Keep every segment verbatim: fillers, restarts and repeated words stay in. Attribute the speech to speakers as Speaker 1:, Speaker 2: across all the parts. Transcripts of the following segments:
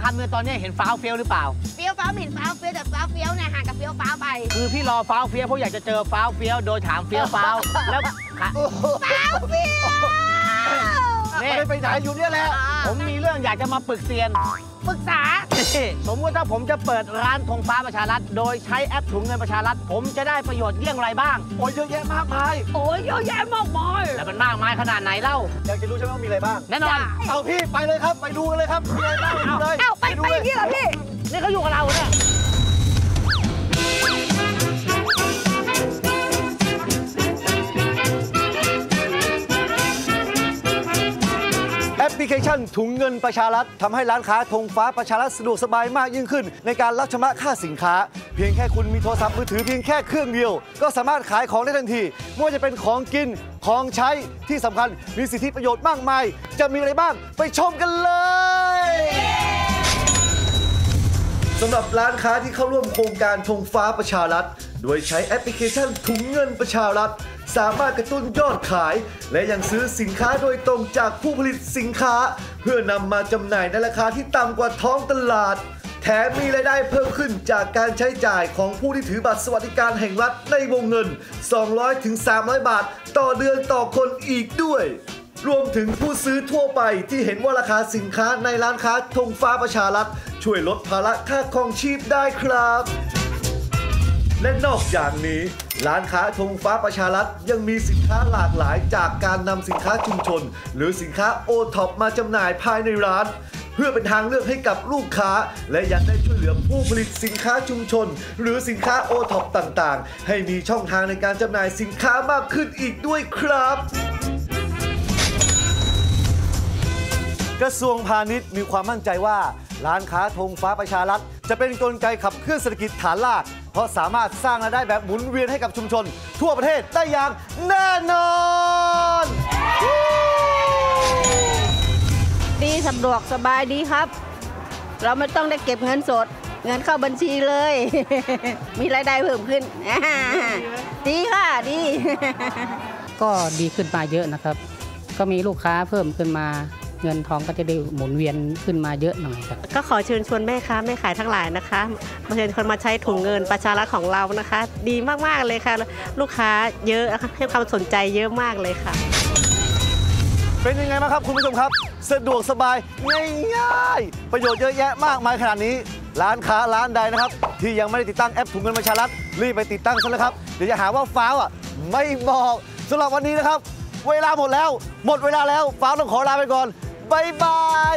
Speaker 1: ำเนี่ยตอนนี้เห็นฟ้าวเฟี้ยวหรือเปล่า
Speaker 2: เฟี้ยวฟ้าวเห็นฟ้าวเฟี้ยวแต่ฟ้าวเฟี้ยวเนี่ยห่างกับเฟี้ยวฟ้าวไป
Speaker 1: คือพี่รอฟ้าวเฟี้ยวเพราะอยากจะเจอฟ้าวเฟี้ยวโดยถามเฟี้ยวฟ้าวแล้ว
Speaker 2: ฟ้าวเฟี้ยว
Speaker 1: ไม่ได้ไปไหนอยู่เนี่ยแหละผมมีเรื่องอยากจะมาปรึกเซียน
Speaker 2: ปรึกษา
Speaker 1: สมมติถ้าผมจะเปิดร้านธงฟ้าประชารัฐโดยใช้แอปถุงเงินประชารัฐผมจะได้ประโยชน์เยี่ยงไรบ้าง
Speaker 3: โอ้ยเยอะแยะมากมาย
Speaker 1: โอ้ยเยอะแยะมากมายแต่มันมากมายขนาดไหนเล่า
Speaker 3: อยากจะรู้ใช่ไหมว่ามีอะไรบ้าง
Speaker 1: แน่นอน
Speaker 3: เอาพี่ไปเลยครับไปดูกันเลยครับมีอะไรบ้างดูเลย
Speaker 2: เอาไปไปอย่างนี้เหรอพี่
Speaker 1: นี่เขาอยู่กับเราเนี่ย
Speaker 3: แอปพลิเคชันถุงเงินประชารัฐทำให้ร้านค้าธงฟ้าประชารัฐสะดวกสบายมากยิ่งขึ้นในการรับชำระค่าสินค้าเพียงแค่คุณมีโทรศัพท์มือถือเพียงแค่เครื่องเดียวก็สามารถขายของได้ทันทีไม่ว่าจะเป็นของกินของใช้ที่สำคัญมีสิทธิประโยชน์มากมายจะมีอะไรบ้างไปชมกันเลยสำหรับร้านค้าที่เข้าร่วมโครงการธงฟ้าประชารัฐโดยใช้แอปพลิเคชันถุงเงินประชารัฐสามารถกระตุ้นยอดขายและยังซื้อสินค้าโดยตรงจากผู้ผลิตสินค้าเพื่อนำมาจำหน่ายในราคาที่ต่ำกว่าท้องตลาดแถมมีรายได้เพิ่มขึ้นจากการใช้จ่ายของผู้ที่ถือบัตรสวัสดิการแห่งรัฐในวงเงิน สองร้อยถึงสามร้อย บาทต่อเดือนต่อคนอีกด้วยรวมถึงผู้ซื้อทั่วไปที่เห็นว่าราคาสินค้าในร้านค้าธงฟ้าประชารัฐช่วยลดภาระค่าครองชีพได้ครับและนอกจากนี้ร้านค้าธงฟ้าประชารัฐยังมีสินค้าหลากหลายจากการนำสินค้าชุมชนหรือสินค้าโอท็อปมาจำหน่ายภายในร้านเพื่อเป็นทางเลือกให้กับลูกค้าและยังได้ช่วยเหลือผู้ผลิตสินค้าชุมชนหรือสินค้าโอท็อปต่างๆให้มีช่องทางในการจำหน่ายสินค้ามากขึ้นอีกด้วยครับกระทรวงพาณิชย์มีความมั่นใจว่าร้านค้าธงฟ้าประชารัฐจะเป็นกลไกขับเคลื่อนเศรษฐกิจฐานรากเพราะสามารถสร้างรายได้แบบหมุนเวียนให้กับชุมชนทั่วประเทศได้อย่างแน่นอน
Speaker 2: ดีสะดวกสบายดีครับเราไม่ต้องได้เก็บเงินสดเงินเข้าบัญชีเลยมีรายได้เพิ่มขึ้นดีค่ะดี
Speaker 4: ก็ดีขึ้นมาเยอะนะครับก็มีลูกค้าเพิ่มขึ้นมาเงินทองก็จะได้หมุนเวียนขึ้นมาเยอะหน่อยครับ
Speaker 5: ก็ขอเชิญชวนแม่ค้าแม่ขายทั้งหลายนะคะมาเชิญคนมาใช้ถุงเงินประชารัฐของเรานะคะดีมากๆเลยค่ะลูกค้าเยอะให้ความสนใจเยอะมากเลยค่ะ
Speaker 3: เป็นยังไงบ้างครับคุณผู้ชมครับสะดวกสบายง่ายๆประโยชน์เยอะแยะมากมายขนาดนี้ร้านค้าร้านใดนะครับที่ยังไม่ได้ติดตั้งแอปถุงเงินประชารัฐรีบไปติดตั้งซะเลยครับเดี๋ยวจะหาว่าฟ้าวอ่ะไม่บอกสำหรับวันนี้นะครับเวลาหมดแล้วหมดเวลาแล้วฟ้าวต้องขอลาไปก่อนบายบาย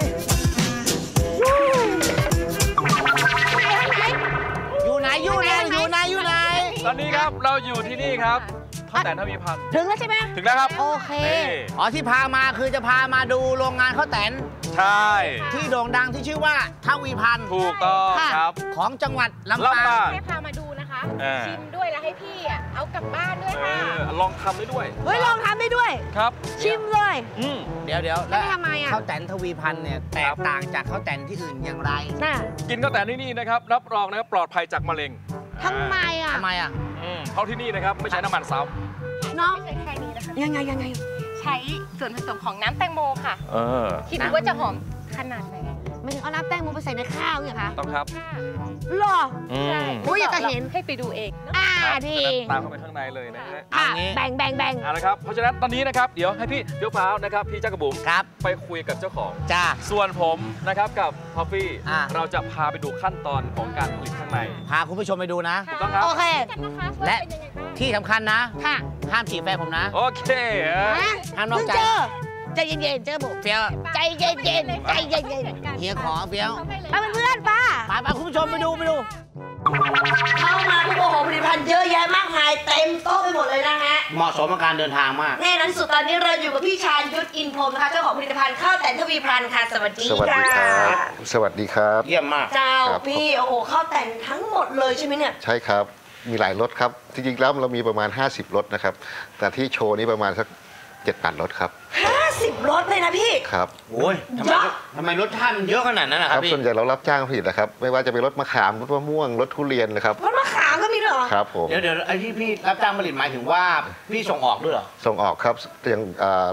Speaker 1: อยู่ไหนอยู่ไหนอยู่ไหนอยู่ไหน
Speaker 6: ตอนนี้ครับเราอยู่ที่นี่ครับข้าวแตนทวีพันธ์
Speaker 2: ถึงแล้วใช่ไหม
Speaker 6: ถึงแล้วครับ
Speaker 2: โอเค
Speaker 1: อ๋อที่พามาคือจะพามาดูโรงงานข้าวแตน
Speaker 6: ใช่
Speaker 1: ที่โด่งดังที่ชื่อว่าทวีพันธ์
Speaker 6: ถูกต้องครับ
Speaker 1: ของจังหวัดลำปาง
Speaker 7: ให้พามาดูนะคะชิมด้วยแล้วให้พี่อ่ะเอากลับบ้านด้วยค่ะ
Speaker 6: ลองทำได้ด้วย
Speaker 2: เฮ้ยลองทำได้ด้วย
Speaker 6: ครับ
Speaker 2: ชิมเลย
Speaker 1: เดี๋ยวเดี๋ยว
Speaker 2: แล้วทำไมอ่ะ
Speaker 1: ข้าวแตนทวีพันธ์เนี่ยแตกต่างจากข้าวแตนที่อื่นอย่างไร
Speaker 6: กินข้าวแตนที่นี่นะครับรับรองนะครับปลอดภัยจากมะเร็ง
Speaker 2: ทำไมอ่ะ
Speaker 1: ทำไมอ่ะ
Speaker 6: เพราะที่นี่นะครับไม่ใช้น้ำมันซ้
Speaker 7: ำน้องไม่ใช่แค่นี้นะคะ
Speaker 2: ยังไงยังไง
Speaker 7: ใช้ส่วนผสมของน้ำแตงโมค่ะ
Speaker 6: เออ
Speaker 7: คิดดูว่าจะหอมขนาดไหน
Speaker 2: มันเอาน้ำแตงโมไปใส่ในข้าวเนี่ยคะ
Speaker 6: ต้องครับ
Speaker 2: หรอ
Speaker 7: ใช่
Speaker 2: อุ้ยอยากจะเห็น
Speaker 7: ให้ไปดูเอง
Speaker 2: อ่าดี
Speaker 6: ตามเข้าไปข้างในเลยนะฮะ
Speaker 2: แบ่งแบ่งแบ่ง
Speaker 6: เอาละครับเพราะฉะนั้นตอนนี้นะครับเดี๋ยวให้พี่เดี๋ยวฟ้าวนะครับพี่เจ้ากระบุ๋ม
Speaker 1: ครับ
Speaker 6: ไปคุยกับเจ้าของ
Speaker 1: จ้า
Speaker 6: ส่วนผมนะครับกับพอฟฟี่เราจะพาไปดูขั้นตอนของการผลิตข้างใน
Speaker 1: พาคุณผู้ชมไปดูนะ
Speaker 6: ถูกต้องครับ
Speaker 2: โอเค
Speaker 1: และที่สำคัญนะ
Speaker 2: ค่ะ
Speaker 1: ห้ามจีบแฟนผมนะ
Speaker 6: โอเค
Speaker 1: ห้ามนอกใจ
Speaker 2: ใจเย็นๆเจอบุก
Speaker 1: เฟี้ยว
Speaker 2: ใจเย็นๆใจเย็น
Speaker 1: ๆเฮียขอเฟี้ยว
Speaker 2: มาเป็นเพื่อนป้า
Speaker 1: ไปไปคุณผู้ชมไปดูไปดู
Speaker 2: เข้ามาทุกโอ้โหผลิตภัณฑ์เยอะแยะมากมายเต็มโต๊ะไปหมดเลยนะฮะ
Speaker 1: เหมาะสมกับการเดินทางมาก
Speaker 2: แน่นั้นสุดตอนนี้เราอยู่กับพี่ชาญยุทธอินพรหมนะคะเจ้าของผลิตภัณฑ์ข้าวแตนทวีพันธ์ค่ะสวัสดีค่ะ
Speaker 8: สวัสดีครับ
Speaker 1: เยี่ยมมาก
Speaker 2: เจ้าพี่โอ้โหข้าวแตนทั้งหมดเลยใช่ไหมเนี่ย
Speaker 8: ใช่ครับมีหลายรสครับจริงๆแล้วเรามีประมาณห้าสิบรสนะครับแต่ที่โชว์นี้ประมาณสักเจ็ดแปดรสครับ
Speaker 2: ห้าสิบรสเลยนะพี่
Speaker 8: ครับ
Speaker 1: โอ้ยทำไมทำไมรสชาติมันเยอะขนาดนั้นนะครับ
Speaker 8: ส่วนใหญ่เรารับจ้างผลิตนะครับไม่ว่าจะเป็นรสมะขามรสมะม่วงรสทุเรียนเลยครับ
Speaker 2: รสมะขามก็มีเหรอ
Speaker 8: ครับผม
Speaker 1: เดี๋ยวเดี๋ยวไอ้ที่พี่รับจ้างผลิตหมายถึงว่าพี่ส่งออกด้วยเหรอ
Speaker 8: ส่งออกครับอย่าง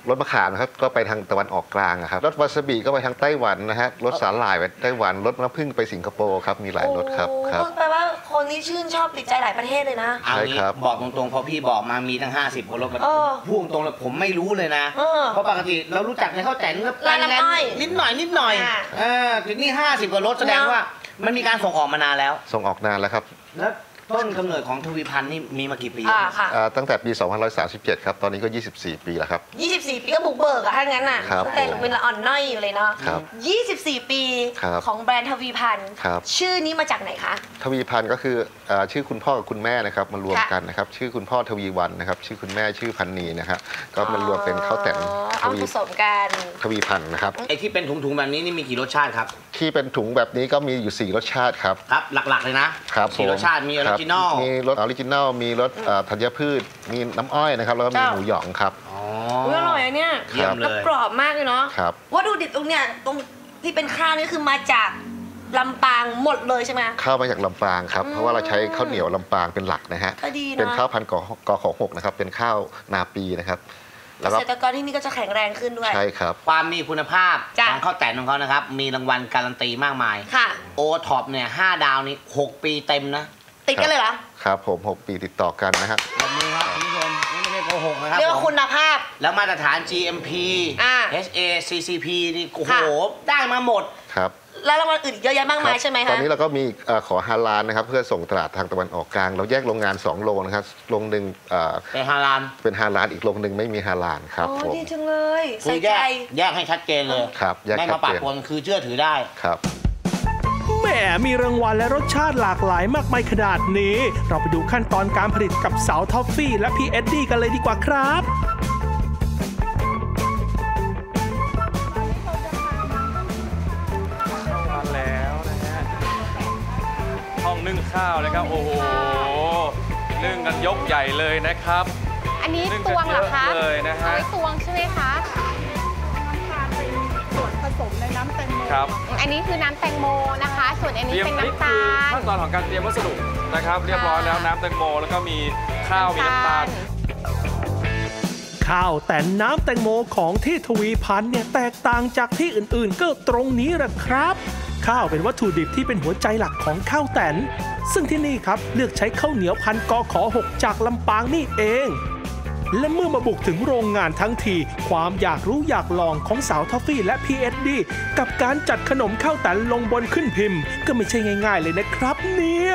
Speaker 8: รสมะขามนะครับก็ไปทางตะวันออกกลางครับรสวาซาบิก็ไปทางไต้หวันนะฮะรสสาหร่ายไปไต้หวันรสน้ำผึ้งไปสิงคโปร์ครับมีหลายรสครับครับ
Speaker 9: แปลว่าคนที่ชื่นชอบติดใจหลายประเทศเลยนะ
Speaker 8: ใช่ครับ
Speaker 1: บอกตรงๆพอพี่บอกมามีทั้งห้าสิบคนรถ
Speaker 9: เออ
Speaker 1: พูดตรงๆเลยผมไม่รู้เลยนะ
Speaker 9: เออ
Speaker 1: เพราะปกติเรารู้จักในข้าวแต่นก็
Speaker 9: ร้านน้ำอ้อย
Speaker 1: นิดหน่อยนิดหน่อย
Speaker 9: อ่า
Speaker 1: เออถึงนี่ห้าสิบกว่ารถแสดงว่ามันมีการส่งออกมานานแล้ว
Speaker 8: ส่งออกนานแล้วครับ
Speaker 1: แล้วต้นกำเนิดของทวีพันธ์นี่มีมากี่ปี
Speaker 9: อ่าค่ะ
Speaker 8: อ่าตั้งแต่ปี สองพันหนึ่งร้อยสามสิบเจ็ด ครับตอนนี้ก็ ยี่สิบสี่ ปีแล้วครับ
Speaker 9: ยี่สิบสี่ ปีก็บุกเบิกอะถ้างั้นน่ะ
Speaker 8: ครับ
Speaker 9: ตั้งแต่หนูเป็นละอ่อนน้อยอยู่เลยเนาะ
Speaker 8: ครับ
Speaker 9: ยี่สิบสี่ ปี
Speaker 8: ครับ
Speaker 9: ของแบรนด์ทวีพันธ์
Speaker 8: ครับ
Speaker 9: ชื่อนี้มาจากไหนคะ
Speaker 8: ทวีพันธ์ก็คืออ่าชื่อคุณพ่อกับคุณแม่นะครับมารวม
Speaker 9: ค่ะ
Speaker 8: กันนะครับชื่อคุณพ่อทวีวันนะครับชื่อคุณแม่ชื่อพันนีนะครับก็มารวมเป็นข้าวแต่น
Speaker 9: อ๋อ
Speaker 8: ท
Speaker 9: เอา
Speaker 8: วี
Speaker 9: ผสมกัน
Speaker 8: ทวีพันธ์นะครับ
Speaker 1: ไอ้ที่เป็นถุงๆแบบนี้นี่มีกี่รสชาติครับ
Speaker 8: ที่เป็นถุงแบบนี้ก็มีอยู่ สี่ รสชาติครับ
Speaker 1: ครับหลักๆเลยนะครับ สี่
Speaker 8: ผม
Speaker 1: รสชาติมีออ
Speaker 8: ค
Speaker 1: ริ
Speaker 8: บ
Speaker 1: จินอล
Speaker 8: มีรสออริจินอลมีรสอ่าธัญพืชมีน้ำอ้อยนะครับแล้วก็มี
Speaker 9: เจ้า
Speaker 8: หมูหยองครับ
Speaker 1: อ๋อ
Speaker 9: อุ๊ยอร่อยอะเนี่ย
Speaker 1: เยี่ยมเล
Speaker 9: แล้ว
Speaker 1: ย
Speaker 9: กรอบมากเลยเนาะ
Speaker 8: ครับ
Speaker 9: วัตถุดิบตรงเนี้ยตรงที่เป็นข้าวนี่คือมาจากลำปางหมดเลยใช่ไหม
Speaker 8: ข้าวมาจากลำปางครับ
Speaker 9: อืม
Speaker 8: เพราะว่าเราใช้ข้าวเหนียวลำปางเป็นหลักนะฮะ
Speaker 9: ก็ดีนะ
Speaker 8: เป็นข้าวพันธุ์กกขหกนะครับเป็นข้าวนาปีนะครับ
Speaker 9: เก
Speaker 8: แล้วก็
Speaker 9: ษตรกรที่นี่ก็จะแข็งแรงขึ้นด้วย
Speaker 8: ใช่ครับ
Speaker 1: ความมีคุณภาพ
Speaker 9: จ้ะ
Speaker 1: ของข้าวแต่นของเขานะครับ มีรางวัลการันตีมากมาย
Speaker 9: ค่ะ
Speaker 1: โอท็อปเนี่ยห้าดาวนี่หกปีเต็มนะ
Speaker 9: ติดกันเลยเหรอ
Speaker 8: ครับผมหกปีติดต่อกันนะฮะ
Speaker 1: แบบนี้ครับคุณผู้ชมนี่ไม่ใช่โกหกนะครับ
Speaker 9: เรียกว่า
Speaker 1: ผม
Speaker 9: คุณภาพ
Speaker 1: แล้วมาตรฐาน จี เอ็ม พี
Speaker 9: อ่า
Speaker 1: เอช เอ ซี ซี พี นี่โอ้โห
Speaker 9: ค่ะ
Speaker 1: ได้มาหมด
Speaker 8: ครับ
Speaker 9: แล้วรางวัลอื่นอีกเยอะแยะมากมายใช่ไหม
Speaker 8: ตอ
Speaker 9: คะ
Speaker 8: นนี้เราก็มีเอ่อขอฮาลาลนะครับเพื่อส่งตลาดทางตะวันออกกลาง เราแยกโรงงานสองโรงนะครับโรงหนึ่งเอ่อ
Speaker 1: เป็นฮาลาล
Speaker 8: เป็นฮาลาลอีกโรงหนึ่งไม่มีฮาลาลครับ
Speaker 9: โอ้
Speaker 8: ผม
Speaker 9: ดีจังเลย
Speaker 1: คื
Speaker 9: ใส่
Speaker 1: อแย
Speaker 9: ใจ
Speaker 1: กแยกให้ชัดเจนเลย
Speaker 8: ครับแยก
Speaker 1: ไม่
Speaker 8: ชั
Speaker 1: มา
Speaker 8: ด
Speaker 1: ปะ
Speaker 8: เจน
Speaker 1: ปนคือเชื่อถือได้
Speaker 8: ครับ
Speaker 10: แหมมีรางวัลและรสชาติหลากหลายมากมายขนาดนี้ เราไปดูขั้นตอนการผลิตกับสาวท็อฟฟี่และพี่เอ็ดดี้กันเลยดีกว่าครับ
Speaker 6: มาแล้วนะฮะห้องนึ่งข้าวนะครับ โอ้โหนึ่งกันยกใหญ่เลยนะครับ
Speaker 7: อันนี้
Speaker 6: นึ่ง
Speaker 7: ต
Speaker 6: กัน
Speaker 7: วงเหรอคะ
Speaker 6: เยอะเลยนะ
Speaker 7: เอา
Speaker 6: ฮะ
Speaker 7: ไว้ตวงใช่ไหมคะ
Speaker 6: ครับ
Speaker 7: อันนี้คือน้ำแตงโมนะคะ ส่วนอัน
Speaker 6: เต
Speaker 7: นี้
Speaker 6: รียม
Speaker 7: เป็น
Speaker 6: นี่
Speaker 7: น้ำ
Speaker 6: คื
Speaker 7: ตา
Speaker 6: อ
Speaker 7: ล
Speaker 6: ขั้นตอนของการเตรียมวัสดุนะครับ เรียบร้อยแล้วน้ำแตงโมแล้วก็มีข้าวมีน้ำตาล
Speaker 10: ข้าวแต่นน้ำแตงโมของที่ทวีพันธ์เนี่ยแตกต่างจากที่อื่นๆ ก็ตรงนี้แหละครับ ข้าวเป็นวัตถุดิบที่เป็นหัวใจหลักของข้าวแต่นซึ่งที่นี่ครับเลือกใช้ข้าวเหนียวพันกขหกจากลำปางนี่เอง และเมื่อมาบุกถึงโรงงานทั้งทีความอยากรู้อยากลองของสาวทอฟฟี่และ พี เอส ดี กับการจัดขนมข้าวแต่นลงบนขึ้นพิมพ์ ก็ไม่ใช่ง่ายๆเลยนะครับเนี่ย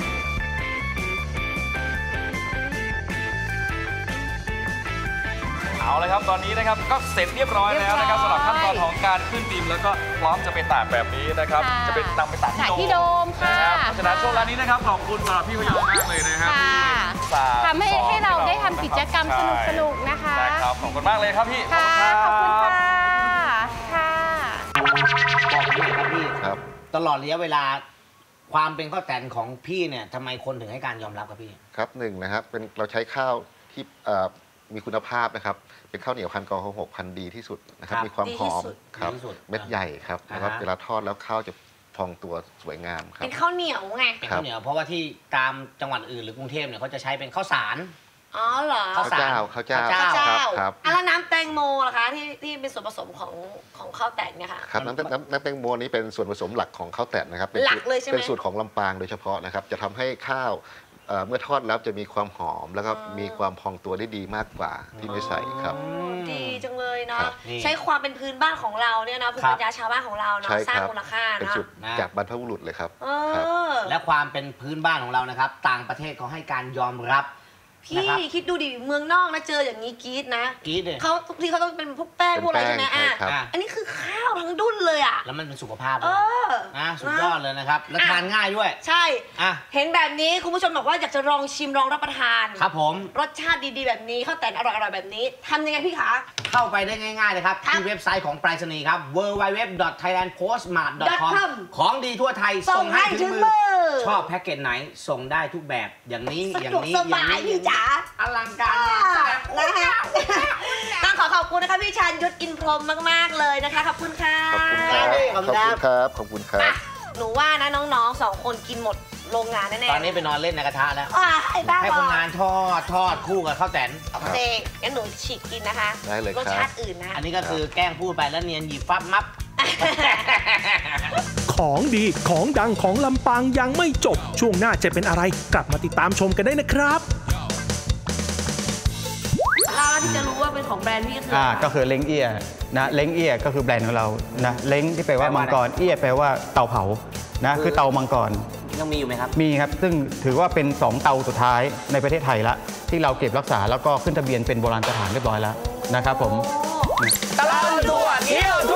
Speaker 6: เอาเลยครับตอนนี้นะครับก็เสร็จเรียบร้อยแล้วนะครับสำหรับขั้นตอนของการขึ้นพิมพ์แล้วก็พร้อมจะไปตากแบบนี้นะครับ
Speaker 7: ค่ะ
Speaker 6: จะเป็นนำไปตาก
Speaker 7: ตากที่โดมค่ะ
Speaker 6: นะครับเพราะฉะนั้นช่วงร้านนี้นะครับขอบคุณสำหรับพี่พยอมมากเลยนะครับ
Speaker 7: ค่ะ
Speaker 6: ที่สา
Speaker 7: ทำให้
Speaker 6: สอน
Speaker 7: ให้เราได้ทำกิจกรรมส
Speaker 6: ใช่
Speaker 7: นุกๆนะคะ
Speaker 6: ได้ครับขอบคุณมากเลยครับพี่
Speaker 7: ค่ะ ขอบคุณ
Speaker 6: รั
Speaker 7: ค่ะ ค่ะ
Speaker 1: บอกผมหน่อยครับพี่
Speaker 8: ครับ
Speaker 1: ตลอดระยะเวลาความเป็นข้าวแต่นของพี่เนี่ยทำไมคนถึงให้การยอมรับครับพี่
Speaker 8: ครับหนึ่งนะครับเป็นเราใช้ข้าวที่เอ่อมีคุณภาพนะครับเป็นข้าวเหนียวพันกอหกพันดีที่สุดนะครับ
Speaker 1: ครับ
Speaker 8: มีความหอม
Speaker 9: ดีที่สุด
Speaker 8: ครับ
Speaker 1: ดีที่สุด
Speaker 8: เม็ดใหญ่ครับแล้วก็
Speaker 1: อ่าฮะ
Speaker 8: เวลาทอดแล้วข้าวจะพองตัวสวยงามครับ
Speaker 9: เป็นข้าวเหนียวไง
Speaker 1: เป็นข้าวเหนียวเพราะว่าที่ตามจังหวัดอื่นหรือกรุงเทพเนี่ยเขาจะใช้เป็นข้าวสาร
Speaker 9: อ๋อเหรอ
Speaker 1: ข้าวสาร
Speaker 8: เจ้าข้าวเจ้า
Speaker 1: ข้าวเจ้า
Speaker 8: ครับครับ
Speaker 9: อ่ะแล้วน้ำแตงโมล่ะคะที่ที่เป็นส่วนผสมของของข้าวแต่นเนี่ยค่ะ
Speaker 8: ครับน้ำน้ำน้ำแตงโมนี้เป็นส่วนผสมหลักของข้าวแต่นนะครับเป็น
Speaker 9: หลั
Speaker 8: สู
Speaker 9: ก
Speaker 8: ตร
Speaker 9: เลยใช่ไหม
Speaker 8: เป็นสูตรของลำปางโดยเฉพาะนะครับจะทำให้ข้าวเอ่อเมื่อทอดแล้วจะมีความหอม แล้วก็มีความพองตัวได้ดีมากกว่าที่ไม่ใส่ครับ
Speaker 9: ดีจังเลยเนาะ
Speaker 8: ครับ
Speaker 1: นี่
Speaker 9: ใช้ความเป็นพื้นบ้านของเราเนี่ยนะภูมิปัญญาชาวบ้านของเราเนาะ
Speaker 8: ใช่
Speaker 9: สร้าง
Speaker 8: ครับ
Speaker 9: มูลค่า
Speaker 8: เป็น
Speaker 9: เนาะ
Speaker 8: สูตร
Speaker 1: นะ
Speaker 8: จากบรรพบุรุษเลยครับ
Speaker 9: เอ
Speaker 8: ครับ
Speaker 9: อ
Speaker 1: และความเป็นพื้นบ้านของเรานะครับ ต่างประเทศเขาให้การยอมรับ
Speaker 9: พี่
Speaker 1: นะครับ
Speaker 9: คิดดูดิเมืองนอกนะเจออย่างนี้กรี๊ดนะ
Speaker 1: กรี๊ดเลย
Speaker 9: เขาทุกทีเขาต้องเป็นพวกแป้งพวกอะไรใช่ไหม
Speaker 8: เป็น
Speaker 9: อ่ะ
Speaker 8: แป้งใช่ครับ
Speaker 9: อันนี้คือข้าวทั้งดุ้นเลยอ่ะ
Speaker 1: แล้วมันเป็นสุขภาพ
Speaker 9: เอ
Speaker 1: ด้วย
Speaker 9: อ
Speaker 1: นะสุดยอดเลยนะครับ และทานง่ายด้วย
Speaker 9: ใช่
Speaker 1: อ่ะ
Speaker 9: เห็นแบบนี้คุณผู้ชมบอกว่าอยากจะลองชิมลองรับประทาน
Speaker 1: ครับผม
Speaker 9: รสชาติดีๆแบบนี้ข้าวแต่นอร่อยๆแบบนี้ทำยังไงพี่คะ
Speaker 1: เข้าไปได้ง่ายๆเลยครับ
Speaker 9: ครับ
Speaker 1: ที่เว็บไซต์ของไปรษณีย์ครับ ดับเบิลยู ดับเบิลยู ดับเบิลยู ดอท ไทยแลนด์ โพสต์มาร์ท ดอท คอม
Speaker 9: .com
Speaker 1: ของดีทั่วไทย
Speaker 9: ส่งให้ถึงมือ
Speaker 1: ชอบแพ็กเกจไหนส่งได้ทุกแบบอย่างนี้
Speaker 9: สะ
Speaker 1: อย่าง
Speaker 9: ดวก
Speaker 1: นี้
Speaker 9: ส
Speaker 1: อย่า
Speaker 9: บาง ย
Speaker 1: นี้
Speaker 9: พี่จ๋า
Speaker 1: อลังการ
Speaker 9: นะคะ ต้องขอขอบคุณนะคะพี่ชาญยุทธอินพรหมมากๆเลยนะคะ ขอบคุณค่ะ
Speaker 8: ขอบคุณครับ ขอบคุณครับ ขอบคุณครับ
Speaker 9: หนูว่านะน้องๆสองคนกินหมดโรงงานแน่ๆ
Speaker 1: ตอนนี้ไปนอนเล่นในกระทะแล้ว
Speaker 9: ว้าไอ้บ้า
Speaker 1: ให้
Speaker 9: บ
Speaker 1: ค
Speaker 9: อน
Speaker 1: งานทอดทอดคู่กับข้าวแตน
Speaker 9: โอเคงั้นหนูฉีกกินนะคะ
Speaker 8: ได้เลยครับ
Speaker 9: รสชาติอื่นนะ
Speaker 1: อันนี้ก็คือแกล้งพูดไปแล้วเนียนหยิบฟับมับ
Speaker 10: ของดีของดังของลำปางยังไม่จบ ช่วงหน้าจะเป็นอะไรกลับมาติดตามชมกันได้นะครับ
Speaker 7: ร้านที่จะรู้ว่าเป็นของแบรนด์พี่คือ
Speaker 11: อ่าก็คือเล้งเอี้ยนะเล้งเอี้ยก็คือแบรนด์ของเรานะเล้งที่แปลว่า
Speaker 1: แปลว่า
Speaker 11: มังกรเอี้ยแปลว่าเตาเผานะคือเตามังกร
Speaker 1: ยังมีอยู่ไหมครับ
Speaker 11: มีครับซึ่งถือว่าเป็นสองเตาสุดท้ายในประเทศไทยละที่เราเก็บรักษาแล้วก็ขึ้นทะเบียนเป็นโบราณสถานเรียบร้อยแล้วนะครับผม
Speaker 1: ตลอดทัวร์เที่ยว